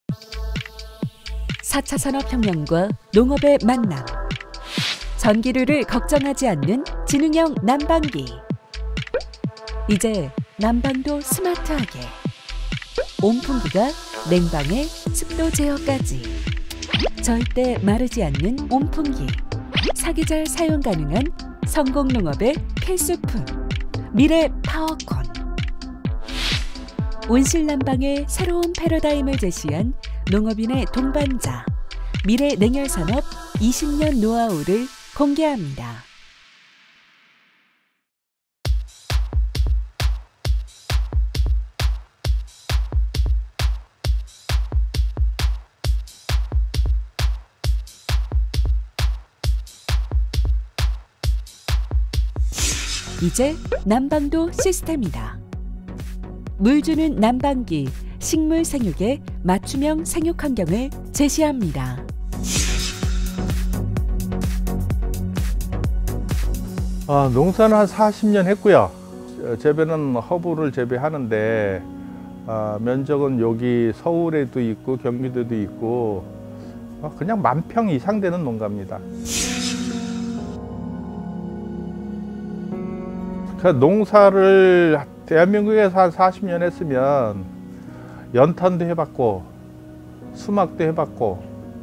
4차 산업혁명과 농업의 만남. 전기료를 걱정하지 않는 지능형 난방기. 이제 난방도 스마트하게. 온풍기가 냉방에 습도 제어까지. 절대 마르지 않는 온풍기. 사계절 사용 가능한 성공농업의 필수품. 미래 파워콘. 온실난방의 새로운 패러다임을 제시한 농업인의 동반자. 미래 냉열산업 20년 노하우를 공개합니다. 이제 난방도 시스템이다. 물 주는 난방기, 식물 생육의 맞춤형 생육 환경을 제시합니다. 농사는 한 40년 했고요. 재배는 허브를 재배하는데 면적은 여기 서울에도 있고 경기도도 있고 그냥 10,000평 이상 되는 농가입니다. 농사를 대한민국에서 한 40년 했으면 연탄도 해봤고 수막도 해봤고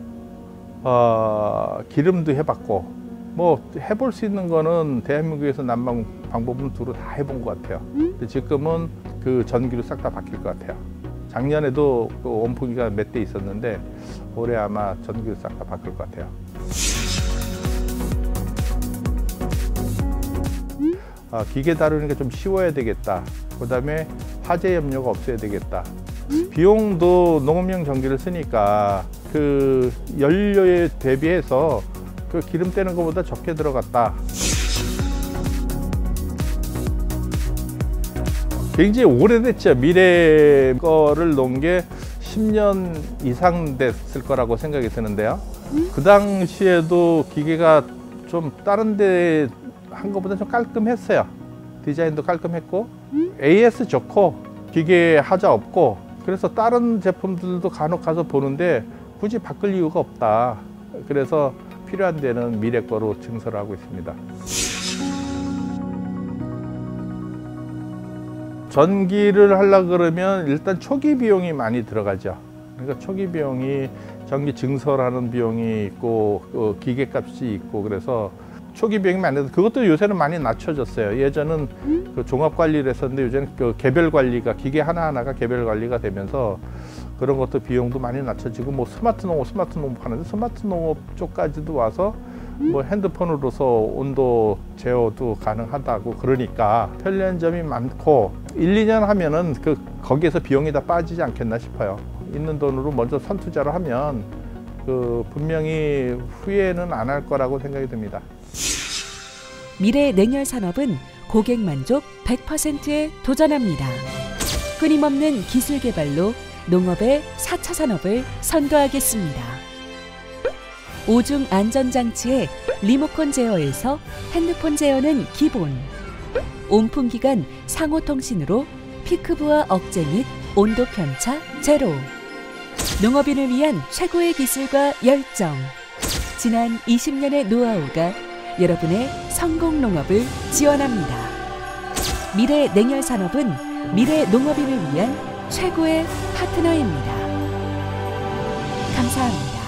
기름도 해봤고 뭐 해볼 수 있는 거는 대한민국에서 난방 방법은 두루 다 해본 것 같아요. 근데 지금은 그 전기로 싹 다 바뀔 것 같아요. 작년에도 그 온풍기가 몇 대 있었는데 올해 아마 전기로 싹 다 바뀔 것 같아요. 기계 다루는 게 좀 쉬워야 되겠다. 그 다음에 화재 염려가 없어야 되겠다. 비용도 농업용 전기를 쓰니까 그 연료에 대비해서 그 기름 떼는 것보다 적게 들어갔다. 굉장히 오래됐죠. 미래 거를 놓은 게 10년 이상 됐을 거라고 생각이 드는데요. 그 당시에도 기계가 좀 다른 데 한 것보다 좀 깔끔했어요. 디자인도 깔끔했고 AS 좋고 기계 하자 없고 그래서 다른 제품들도 간혹 가서 보는데 굳이 바꿀 이유가 없다. 그래서 필요한 데는 미래 거로 증설을 하고 있습니다. 전기를 하려고 그러면 일단 초기 비용이 많이 들어가죠. 그러니까 초기 비용이 전기 증설하는 비용이 있고 기계값이 있고 그래서 초기 비용이 많이 들어서 그것도 요새는 많이 낮춰졌어요. 예전은 그 종합 관리를 했었는데 요새는 그 개별 관리가 기계 하나하나가 개별 관리가 되면서 그런 것도 비용도 많이 낮춰지고 뭐 스마트 농업 하는데 스마트 농업 쪽까지도 와서 뭐 핸드폰으로서 온도 제어도 가능하다고 그러니까 편리한 점이 많고 1, 2년 하면은 거기에서 비용이 다 빠지지 않겠나 싶어요. 있는 돈으로 먼저 선투자를 하면 분명히 후회는 안 할 거라고 생각이 듭니다. 미래 냉열 산업은 고객 만족 100%에 도전합니다. 끊임없는 기술 개발로 농업의 4차 산업을 선도하겠습니다. 5중 안전장치에 리모컨 제어에서 핸드폰 제어는 기본. 온풍기간 상호통신으로 피크부하 억제 및 온도 편차 제로. 농업인을 위한 최고의 기술과 열정. 지난 20년의 노하우가 여러분의 성공 농업을 지원합니다. 미래 냉열 산업은 미래 농업인을 위한 최고의 파트너입니다. 감사합니다.